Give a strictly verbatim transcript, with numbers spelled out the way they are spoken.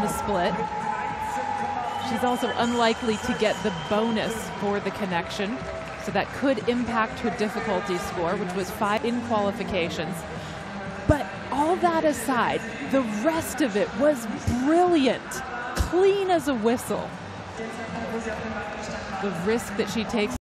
the split. She's also unlikely to get the bonus for the connection, so that could impact her difficulty score, which was five in qualifications. But all that aside, the rest of it was brilliant, clean as a whistle. The risk that she takes